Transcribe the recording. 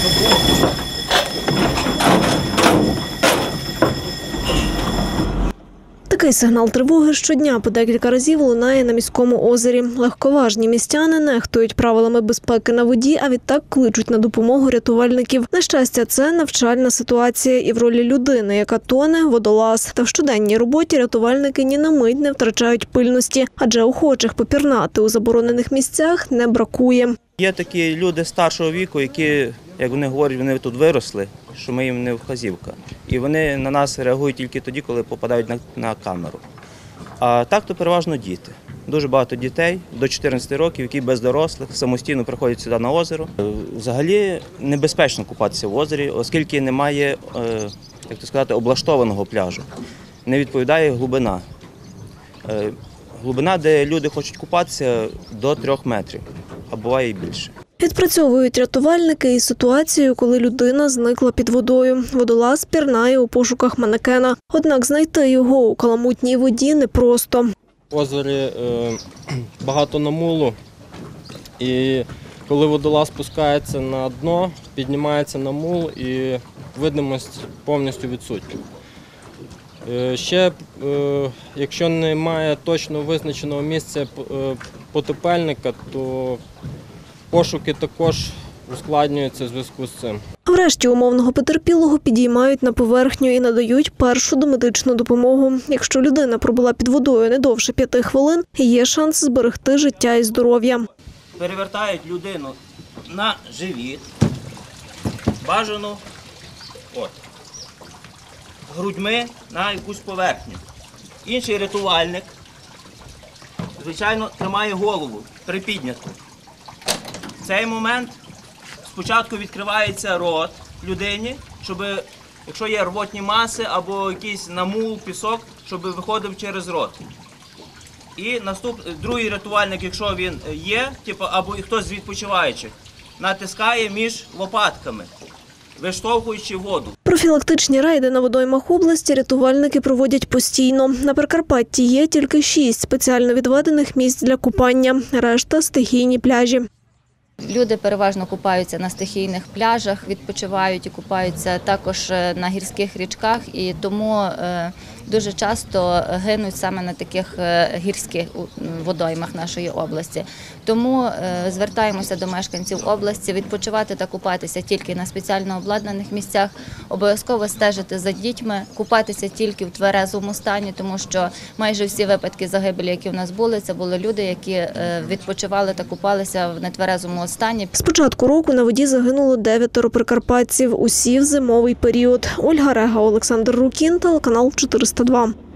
Такий сигнал тривоги щодня по декілька разів лунає на міському озері. Легковажні містяни нехтують правилами безпеки на воді, а відтак кличуть на допомогу рятувальників. На щастя, це навчальна ситуація і в ролі людини, яка тоне, водолаз. Та в щоденній роботі рятувальники ні на мить не втрачають пильності, адже охочих попірнати у заборонених місцях не бракує. Є такі люди старшого віку, які, як вони говорять, вони тут виросли, що ми їм не вказівка. І вони на нас реагують тільки тоді, коли попадають на камеру. А так то переважно діти. Дуже багато дітей до 14 років, які без дорослих самостійно приходять сюди на озеро. Взагалі небезпечно купатися в озері, оскільки немає, як то сказати, облаштованого пляжу. Не відповідає глибина. Глибина, де люди хочуть купатися, до 3 метрів, а буває і більше. Відпрацьовують рятувальники і ситуацію, коли людина зникла під водою. Водолаз пірнає у пошуках манекена. Однак знайти його у каламутній воді непросто. В озері багато намулу, і коли водолаз спускається на дно, піднімається намул і видимість повністю відсутня. Ще, якщо немає точно визначеного місця потопельника, то пошуки також ускладнюються в зв'язку з цим. Врешті умовного потерпілого підіймають на поверхню і надають першу домедичну допомогу. Якщо людина пробула під водою не довше 5 хвилин, є шанс зберегти життя і здоров'я. Перевертають людину на живіт, бажано грудьми на якусь поверхню. Інший рятувальник, звичайно, тримає голову припідняту. В цей момент спочатку відкривається рот людині, щоб, якщо є рвотні маси або якийсь намул, пісок, щоб виходив через рот. І другий рятувальник, якщо він є, або хтось з відпочиваючих, натискає між лопатками, виштовхуючи воду. Профілактичні рейди на водоймах області рятувальники проводять постійно. На Прикарпатті є тільки 6 спеціально відведених місць для купання, решта – стихійні пляжі. Люди переважно купаються на стихійних пляжах, відпочивають і купаються також на гірських річках, і тому дуже часто гинуть саме на таких гірських водоймах нашої області. Тому звертаємося до мешканців області відпочивати та купатися тільки на спеціально обладнаних місцях, обов'язково стежити за дітьми, купатися тільки в тверезому стані, тому що майже всі випадки загибелі, які в нас були, це були люди, які відпочивали та купалися в нетверезому стані. З початку року на воді загинуло 9 прикарпатців, усі в зимовий період. Ольга Рега, Олександр Рукін, телеканал 402.